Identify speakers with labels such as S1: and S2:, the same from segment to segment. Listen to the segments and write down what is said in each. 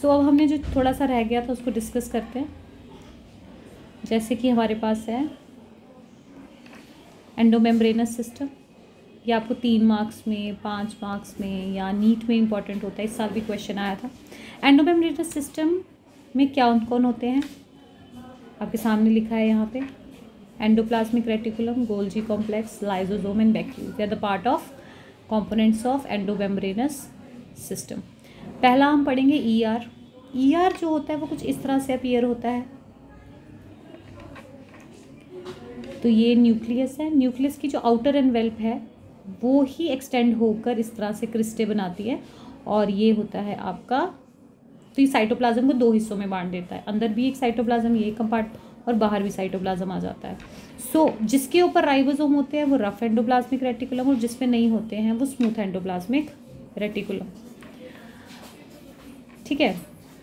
S1: सो अब हमने जो थोड़ा सा रह गया था उसको डिस्कस करते हैं। जैसे कि हमारे पास है एंडोमेम्ब्रेनस सिस्टम। ये आपको 3 मार्क्स में, 5 मार्क्स में या नीट में इंपॉर्टेंट होता है। इस साल भी क्वेश्चन आया था। एंडोमेम्ब्रेनस सिस्टम में क्या कौन होते हैं, आपके सामने लिखा है यहाँ पे, endoplasmic reticulum, Golgi complex, lysosome and vacuole. They are the part of components of endomembranous system. पहला हम पढ़ेंगे ईआर। ईआर जो होता है वो कुछ इस तरह से अपीयर होता है। तो ये न्यूक्लियस है। न्यूक्लियस की जो आउटर एनवेल्प है वो ही एक्सटेंड होकर इस तरह से क्रिस्टे बनाती है, और ये होता है आपका, तो ये साइटोप्लाज्म को 2 हिस्सों में बांट देता है। अंदर भी एक साइटोप्लाज्म, ये कंपार्ट, और बाहर भी साइटोप्लाज्म आ जाता है। सो जिसके ऊपर राइबोसोम होते हैं वो रफ एंडोप्लाज्मिक रेटिकुलम, और जिसमें नहीं होते हैं वो स्मूथ एंडोप्लाज्मिक रेटिकुलम। ठीक है।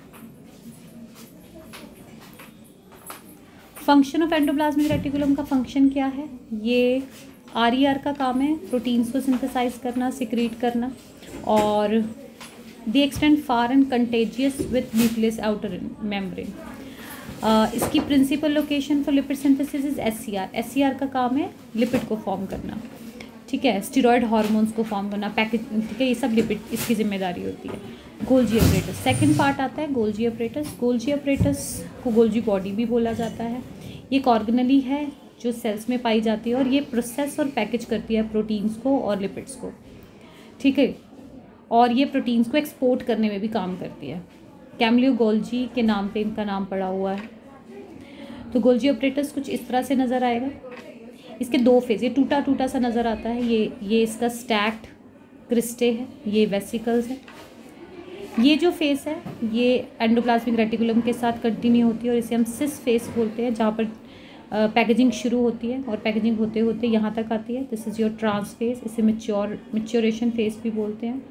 S1: फंक्शन ऑफ एंडोप्लाज्मिक रेटिकुलम का फंक्शन क्या है? ये आरईआर का काम है, प्रोटीन्स को सिंथेसाइज करना, सिक्रीट करना, और they extend far and contagious with nucleus outer membrane. इसकी principal location for lipid synthesis is SER. SER का काम है लिपिड को फॉर्म करना, ठीक है, स्टेरॉयड हार्मोन्स को फॉर्म करना, पैकेज, ठीक है, ये सब लिपिड इसकी जिम्मेदारी होती है। गोल्जी अपरेटस सेकंड पार्ट आता है, गोल्जी अपरेटस। गोल्जी अपरेटस को गोल्जी बॉडी भी बोला जाता है। ये एक ऑर्गेनली है जो सेल्स में पाई जाती है, और ये प्रोसेस और पैकेज करती है प्रोटीन्स को और लिपिड्स को, ठीक है, और ये प्रोटीन्स को एक्सपोर्ट करने में भी काम करती है। कैमलियो गोल्जी के नाम पे इनका नाम पड़ा हुआ है। तो गोल्जी अपरेटस कुछ इस तरह से नज़र आएगा। इसके 2 फेज, ये टूटा टूटा सा नज़र आता है। ये इसका स्टैक्ड क्रिस्टे है, ये वेसिकल्स है। ये जो फेस है ये एंडोप्लाज्मिक रेटिकुलम के साथ कंटिन्यू होती है, और इसे हम सिस फेस बोलते हैं, जहाँ पर पैकेजिंग शुरू होती है और पैकेजिंग होते होते यहाँ तक आती है। This is your trans face. इसे मैच्योरेशन फेस भी बोलते हैं।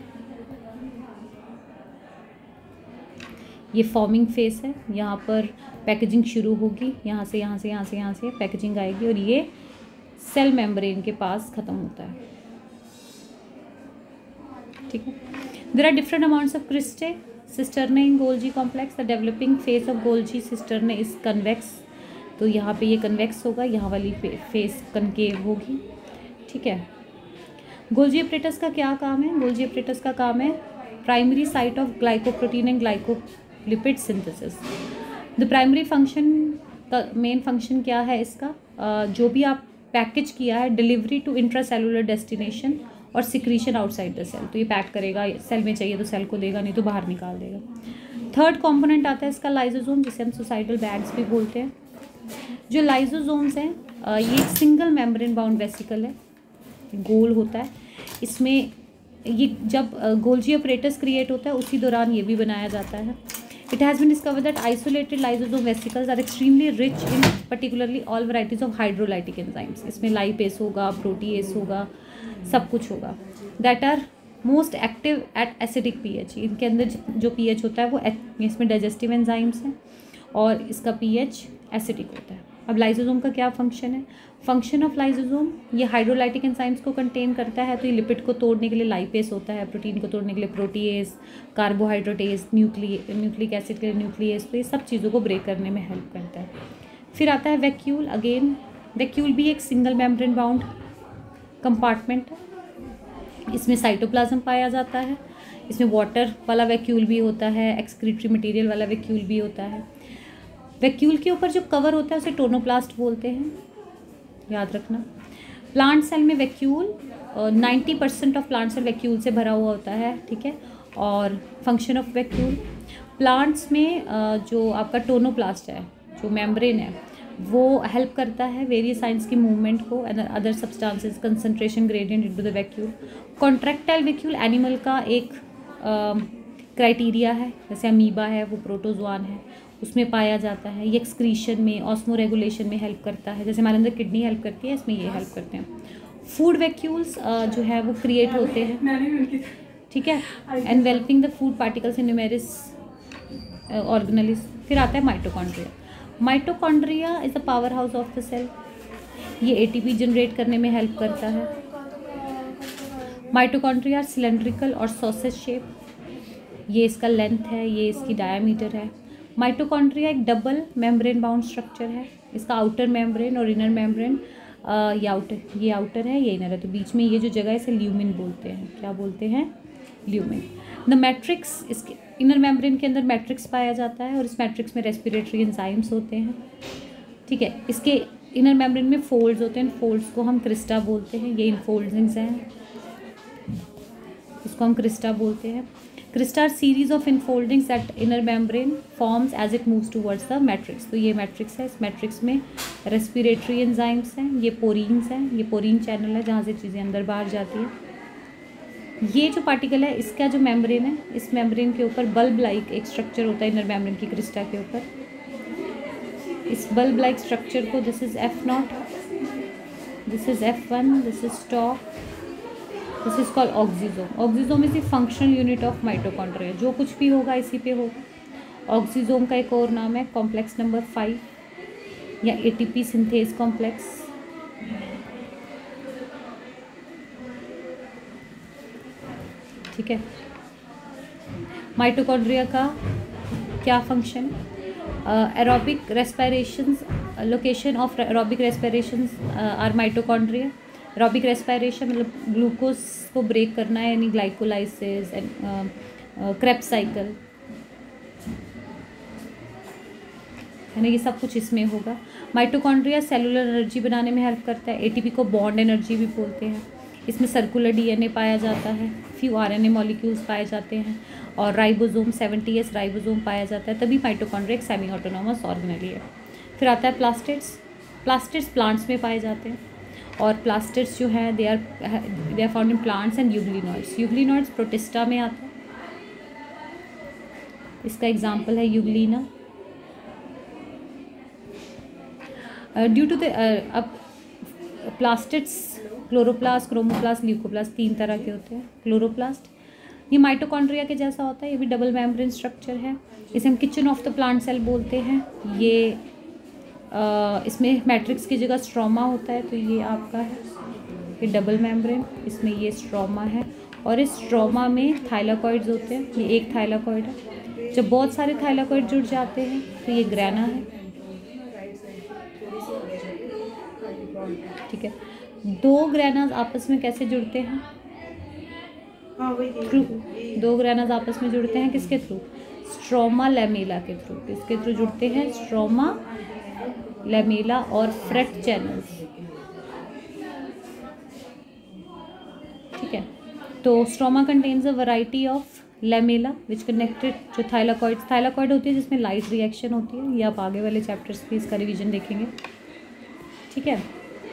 S1: ये फॉर्मिंग फेस है, यहाँ पर पैकेजिंग शुरू होगी, यहाँ से पैकेजिंग आएगी, और ये सेल मेम्ब्रेन के पास ख़त्म होता है, ठीक है। There are different amounts of cristae cisternae in Golgi complex. The developing face of Golgi cisternae is convex. तो यहाँ पे ये कन्वेक्स होगा, यहाँ वाली फेस कनकेव होगी, ठीक है। गोल्जी अपरेटस का क्या काम है? गोल्जी अपरेटस का काम है primary site of glycoprotein and glycolipid synthesis. The primary function का मेन फंक्शन क्या है इसका? जो भी आप पैकेज किया है, डिलीवरी टू इंट्रासेलुलर डेस्टिनेशन और सिक्रीशन आउटसाइड द सेल। तो ये पैक करेगा, सेल में चाहिए तो सेल को देगा, नहीं तो बाहर निकाल देगा। थर्ड कंपोनेंट आता है इसका लाइजोसोम, जिसे हम सुसाइडल बैग्स भी बोलते हैं। जो लाइजोसोम्स हैं ये एक सिंगल मेम्ब्रेन बाउंड वेसिकल है, गोल होता है। इसमें ये जब गोल्जी अपरेटस क्रिएट होता है उसी दौरान ये भी बनाया जाता है। It has been discovered that isolated lysosome vesicles are extremely rich in particularly all varieties of hydrolytic enzymes. इसमें लाइपेस होगा, प्रोटीएस होगा, सब कुछ होगा। That are most active at acidic pH. इनके अंदर जो पीएच होता है वो इसमें डाइजेस्टिव एंजाइम्स हैं, और इसका पीएच एसिडिक होता है। अब लाइजोसोम का क्या फंक्शन है? फंक्शन ऑफ लाइजोसोम, ये हाइड्रोलाइटिक एंजाइम्स को कंटेन करता है। तो ये लिपिड को तोड़ने के लिए लाइपेस होता है, प्रोटीन को तोड़ने के लिए प्रोटीएस, कार्बोहाइड्रेटेस, न्यूक्लिक एसिड के लिए न्यूक्लियस। तो ये सब चीज़ों को ब्रेक करने में हेल्प करता है। फिर आता है वैक्यूल। अगेन वैक्यूल भी एक सिंगल मेम्ब्रेन बाउंड कंपार्टमेंट है। इसमें साइटोप्लाज्म पाया जाता है। इसमें वाटर वाला वैक्यूल भी होता है, एक्सक्रीटरी मटेरियल वाला वैक्यूल भी होता है। वैक्यूल के ऊपर जो कवर होता है उसे टोनोप्लास्ट बोलते हैं, याद रखना। प्लांट सेल में vacuole 90% of plant cell vacuole से भरा हुआ होता है, ठीक है। और फंक्शन ऑफ वैक्यूल, प्लांट्स में जो आपका टोनोप्लास्ट है, जो मेम्ब्रेन है, वो हेल्प करता है वेरियस साइंस की मूवमेंट को and other substances concentration gradient into the vacuole. Contractile vacuole animal का एक क्राइटेरिया है, जैसे अमीबा है वो प्रोटोजोआन है, उसमें पाया जाता है। ये एक्सक्रीशन में, ऑस्मो रेगुलेशन में हेल्प करता है, जैसे हमारे अंदर किडनी हेल्प करती है, इसमें ये हेल्प करते हैं। फूड वैक्यूल्स जो है वो क्रिएट होते हैं, ठीक है, enveloping the food particles in numerous organelles. फिर आता है mitochondria. Mitochondria is the power house of the cell. ये एटीपी जनरेट करने में हेल्प करता है। माइटोकॉन्ड्रिया सिलेंड्रिकल और सॉसेज शेप। ये इसका लेंथ है, ये इसकी डायामीटर है। माइटोकॉन्ड्रिया एक डबल मेम्ब्रेन बाउंड स्ट्रक्चर है। इसका आउटर मेम्ब्रेन और इनर मेम्ब्रेन, ये आउटर है, ये इनर है, तो बीच में ये जो जगह है इसे ल्यूमिन बोलते हैं। क्या बोलते हैं? ल्यूमिन। द मैट्रिक्स, इसके इनर मेम्ब्रेन के अंदर मैट्रिक्स पाया जाता है और इस मैट्रिक्स में रेस्पिरेटरी एंजाइम्स होते हैं। ठीक है, इसके इनर मेम्ब्रेन में फोल्ड्स होते हैं, फोल्ड्स को हम क्रिस्टा बोलते हैं। ये इनफोल्डिंग्स हैं, इसको हम क्रिस्टा बोलते हैं। Crista series of infoldings at inner membrane forms as it moves towards the matrix. तो ये मैट्रिक्स है, इस मैट्रिक्स में रेस्पिरेटरी एंजाइम्स हैं, ये पोरीन्स हैं, ये पोरीन चैनल है जहाँ से चीज़ें अंदर बाहर जाती है। ये जो पार्टिकल है इसका जो मेम्ब्रेन है, इस मेम्ब्रेन के ऊपर बल्ब लाइक एक स्ट्रक्चर होता है इनर मेम्ब्रेन की क्रिस्टा के ऊपर। इस बल्ब लाइक स्ट्रक्चर को, this is F0, this is F1, this is stalk, this is called oxysome. Oxysome is the functional unit of mitochondria. जो कुछ भी होगा इसी पे होगा। ऑक्सीजोम का एक और नाम है कॉम्प्लेक्स नंबर 5 या ATP सिंथेज कॉम्प्लेक्स। ठीक है, माइटोकॉन्ड्रिया का क्या function? Aerobic respirations, location of aerobic respirations are mitochondria. Aerobic respiration मतलब ग्लूकोज को ब्रेक करना है, यानी ग्लाइकोलाइसिस, क्रेब्स साइकिल, है ना, ये सब कुछ इसमें होगा। माइटोकॉन्ड्रिया सेलुलर एनर्जी बनाने में हेल्प करता है। ATP को बॉन्ड एनर्जी भी बोलते हैं। इसमें सर्कुलर DNA पाया जाता है, फ्यू RNA मॉलिक्यूल्स पाए जाते हैं और राइबोसोम 70S राइबोसोम पाया जाता है, तभी माइटोकॉन्ड्रिया एक सेमी ऑटोनोमस ऑर्गेनेली है। फिर आता है प्लास्टिड्स। प्लास्टिड्स प्लांट्स में पाए जाते हैं और प्लास्टिड्स जो है they are found in plants and euglenoids. Euglenoids Protista में आता है, इसका एग्जाम्पल है यूग्लिना। ड्यू टू द अब प्लास्टिड्स क्लोरोप्लास्ट, क्रोमोप्लास्ट, ल्यूकोप्लास्ट 3 तरह के होते हैं। क्लोरोप्लास्ट ये माइटोकॉन्ड्रिया के जैसा होता है, ये भी डबल मेम्ब्रेन स्ट्रक्चर है। इसे हम kitchen of the plant cell बोलते हैं। ये इसमें मैट्रिक्स की जगह स्ट्रोमा होता है, तो ये आपका है ये डबल मेम्ब्रेन, इसमें ये स्ट्रोमा है और इस स्ट्रोमा में थाइलाकॉइड्स होते हैं। ये एक थाइलाकॉइड है। जब बहुत सारे थाइलाकॉइड जुड़ जाते हैं तो ये ग्रेना है। ठीक है, 2 ग्रेनाज आपस में कैसे जुड़ते हैं? थ्रू। 2 ग्रेनाज आपस में जुड़ते हैं किसके थ्रू? स्ट्रोमा लैमेला के थ्रू। किसके थ्रू जुड़ते हैं? स्ट्रोमा लैमेला और फ्रेट चैनल्स। ठीक है, तो stroma contains a variety of lamella which connected जो थाइलाकॉइड होती है जिसमें लाइट रिएक्शन होती है। ये आप आगे वाले चैप्टर्स पे इसका रिवीजन देखेंगे। ठीक है,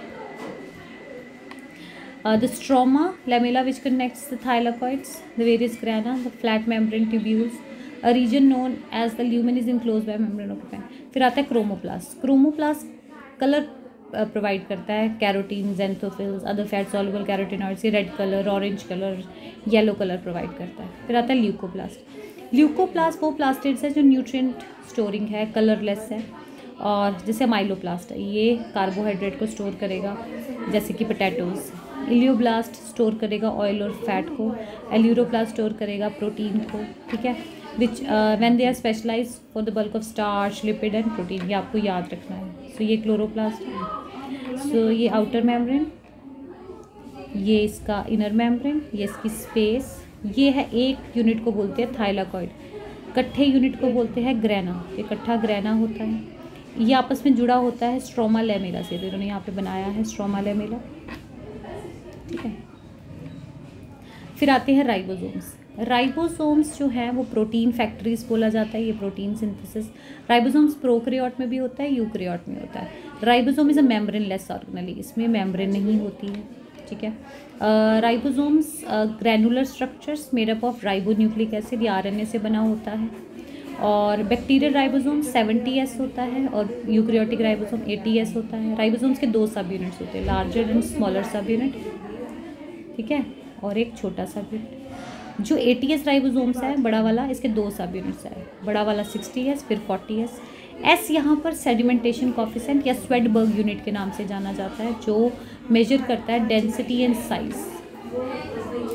S1: the stroma lamella which connects the thylakoids, the various grana, the flat membrane tubules, a region known as the lumen is enclosed by membrane of the. फिर आता है क्रोमोप्लास्ट। क्रोमोप्लास्ट कलर प्रोवाइड करता है, carotene, xanthophylls, other fat soluble carotenoids, red colour, orange colour, yellow colour provide करता है। फिर आता है ल्यूकोप्लास्ट। ल्यूकोप्लास्ट वो प्लास्टिड्स है जो न्यूट्रिएंट स्टोरिंग है, कलरलेस है। और जैसे माइलोप्लास्ट है, ये कार्बोहाइड्रेट को स्टोर करेगा जैसे कि पोटैटोज़। इलियोब्लास्ट स्टोर करेगा ऑयल और फैट को। एल्यूरोप्लास्ट स्टोर करेगा प्रोटीन को। ठीक है, which when they are specialise for the bulk of starch, lipid and protein, ये आपको याद रखना है। सो ये क्लोरोप्लास्ट है। सो ये आउटर मेम्ब्रेन, ये इसका इनर मेम्ब्रेन, ये इसकी स्पेस, ये है एक यूनिट को बोलते हैं थाइलाकॉइड, इकट्ठे यूनिट को बोलते हैं ग्रेना। इकट्ठा ग्रेना होता है, ये आपस में जुड़ा होता है स्ट्रोमा लैमेला से। तो इन्होंने यहाँ पे बनाया है स्ट्रोमा लैमेला। ठीक है, फिर आते हैं राइबोसोम्स। राइबोसोम्स जो है वो प्रोटीन फैक्ट्रीज बोला जाता है, ये प्रोटीन सिंथेसिस। राइबोसोम्स प्रोकैरियोट में भी होता है, यूकैरियोट में होता है। Ribosome is a membraneless organelle, इसमें मेम्ब्रेन नहीं होती है। ठीक है, ribosomes granular structures made up of ribonucleic acid, ये RNA से बना होता है। और बैक्टीरियल राइबोसोम 70S होता है और यूकैरियोटिक राइबोसोम 80S होता है। राइबोसोम्स के 2 सब यूनिट्स होते हैं, larger and smaller sub unit. ठीक है, और एक छोटा सा यूनिट। जो 80S राइबोसोम्स है बड़ा वाला, इसके 2 सब यूनिट्स है, बड़ा वाला 60S फिर 40S। S यहाँ पर सेडिमेंटेशन कॉफिशेंट या स्वेडबर्ग यूनिट के नाम से जाना जाता है, जो मेजर करता है डेंसिटी एंड साइज।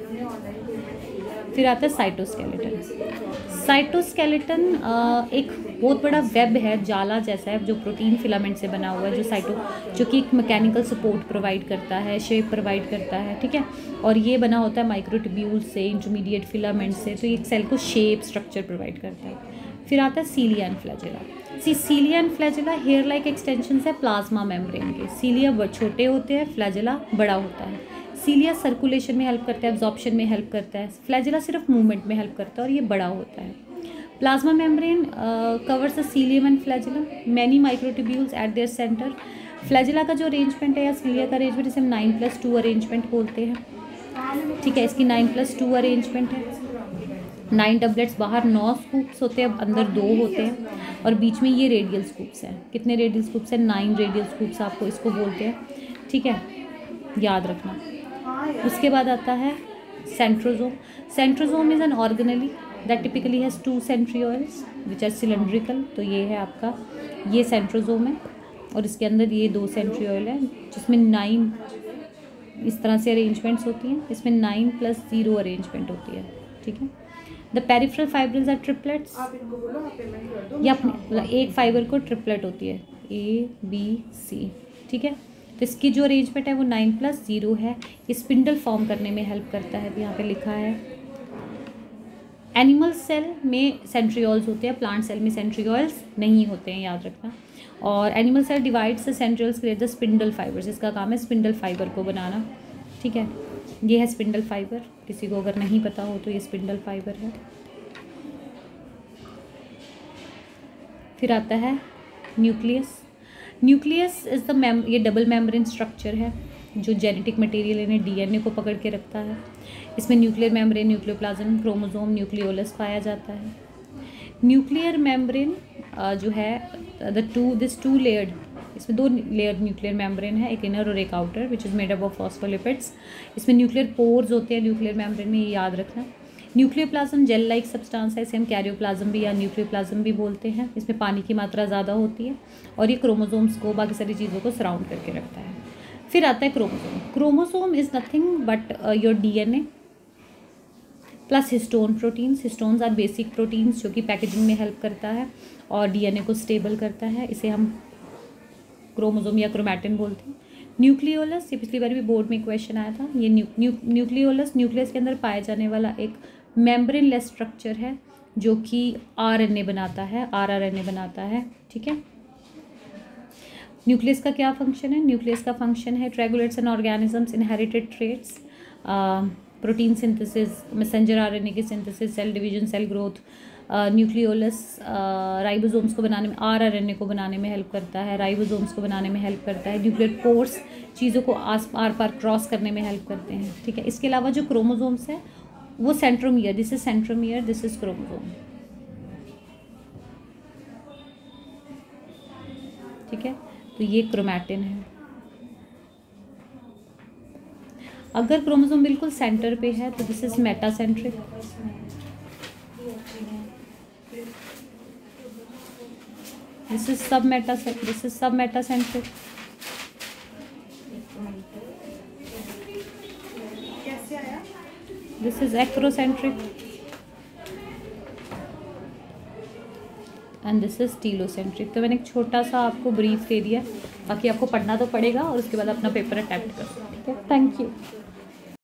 S1: फिर आता है साइटोस्केलेटन। साइटोस्केलेटन एक बहुत बड़ा वेब है, जाला जैसा है, जो प्रोटीन फिलामेंट से बना हुआ है, जो कि एक मैकेनिकल सपोर्ट प्रोवाइड करता है, शेप प्रोवाइड करता है, ठीक है। और ये बना होता है माइक्रोट्यूब्यूल से, इंटरमीडिएट फिलामेंट से, तो एक सेल को शेप स्ट्रक्चर प्रोवाइड करता है। फिर आता है cilia and flagella. Cilia and flagella hair like extension है प्लाज्मा मेम्ब्रेन के। सीलिया छोटे होते हैं, फ्लैजेला बड़ा होता है। सीलिया सर्कुलेशन में हेल्प करता है, एब्जॉर्प्शन में हेल्प करता है, फ्लैजेला सिर्फ मूवमेंट में हेल्प करता है और ये बड़ा होता है। Plasma membrane covers the cilium and flagella, many microtubules at their centre. Flagella का जो अरेंजमेंट है या सीलिया का अरेंजमेंट, इसे हम 9+2 अरेंजमेंट बोलते हैं, ठीक है। इसकी 9+2 अरेंजमेंट है। 9 डबलेट्स, बाहर 9 स्कूप्स होते हैं, अंदर 2 होते हैं, और बीच में ये रेडियल स्कूप्स हैं। कितने रेडियल स्कूप्स हैं? 9 रेडियल स्कूप्स आपको इसको बोलते हैं, ठीक है, याद रखना। उसके बाद आता है centrosome. Centrosome is an organelle that typically has 2 centrioles which are cylindrical. तो ये है आपका, ये सेंट्रोजोम है, और इसके अंदर ये 2 सेंट्रियोल है, जिसमें 9 इस तरह से अरेंजमेंट्स होती हैं। इसमें 9+0 अरेंजमेंट होती है, ठीक है। The peripheral fibrils are triplets. ये अपने एक फाइबर को ट्रिपलेट होती है, ABC, ठीक है। तो इसकी जो अरेंजमेंट है वो 9+0 है। स्पिंडल फॉर्म करने में हेल्प करता है, यहाँ पे लिखा है। एनिमल सेल में सेंट्रियोल्स होते हैं, प्लांट सेल में सेंट्रियोल्स नहीं होते हैं, याद रखना। और animal cell divides the centrioles create the spindle fibres. इसका काम है स्पिंडल फाइबर को बनाना, ठीक है। ये है स्पिंडल फाइबर, किसी को अगर नहीं पता हो तो ये स्पिंडल फाइबर है। फिर आता है न्यूक्लियस। न्यूक्लियस इज़ द ये डबल मेम्ब्रेन स्ट्रक्चर है, जो जेनेटिक मटेरियल यानी DNA को पकड़ के रखता है। इसमें nuclear membrane, nucleoplasm, chromosome, nucleolus पाया जाता है। न्यूक्लियर मेम्ब्रेन जो है दिस टू लेयर्ड, इसमें 2 लेयर न्यूक्लियर मेम्ब्रेन है, एक इनर और एक outer, which is made up of phospholipids. इसमें न्यूक्लियर पोर्स होते हैं न्यूक्लियर मेम्ब्रेन में, ये याद रखना। न्यूक्लियोप्लाज्म जेल लाइक सब्सटेंस है, इसे हम कैरियोप्लाज्म भी या न्यूक्लियोप्लाज्म भी बोलते हैं। इसमें पानी की मात्रा ज़्यादा होती है, और ये क्रोमोसोम्स को, बाकी सारी चीज़ों को सराउंड करके रखता है। फिर आता है chromosome. Chromosome is nothing but your DNA plus histone proteins. Histones are basic proteins जो कि पैकेजिंग में हेल्प करता है और DNA को स्टेबल करता है, इसे हम क्रोमोसोम या क्रोमैटिन बोलते हैं। न्यूक्लियोलस, ये पिछली बार भी बोर्ड में क्वेश्चन आया था। ये न्यूक्लियोलस न्यूक्लियस के अंदर पाया जाने वाला एक मेम्ब्रेन लेस स्ट्रक्चर है, जो कि RNA बनाता है, rRNA बनाता है, ठीक है। न्यूक्लियस का क्या फंक्शन है? न्यूक्लियस का फंक्शन है regulates and organisms inherited traits, protein synthesis, messenger RNA की synthesis, cell division, cell growth. Nucleolus ribosomes को बनाने में, rRNA को बनाने में हेल्प करता है, राइबोसोम्स को बनाने में हेल्प करता है। न्यूक्लियर पोर्स चीज़ों को आर पार क्रॉस करने में हेल्प करते हैं, ठीक है। इसके अलावा जो क्रोमोसोम्स है वो centromere, this is centromere, this is chromosome, ठीक है। तो ये क्रोमैटिन है। अगर क्रोमोसोम बिल्कुल सेंटर पे है तो this is metacentric, this is sub metacentric, this is acrocentric, and this is telocentric. तो मैंने एक छोटा सा आपको ब्रीफ दे दिया, बाकी आपको पढ़ना तो पड़ेगा और उसके बाद अपना पेपर अटेम्प्ट करो, ठीक है। Thank you.